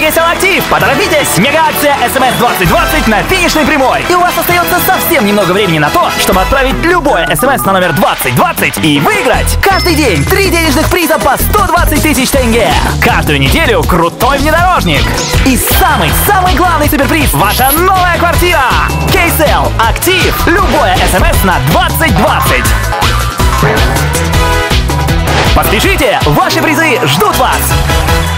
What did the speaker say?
Кейсел Актив! Поторопитесь! Мега-акция SMS 2020 на финишной прямой. И у вас остается совсем немного времени на то, чтобы отправить любое SMS на номер 2020 и выиграть. Каждый день 3 денежных приза по 120 тысяч тенге. Каждую неделю крутой внедорожник. И самый главный суперприз — ваша новая квартира. Кейсел Актив. Любое SMS на 2020. Поспешите, ваши призы ждут вас!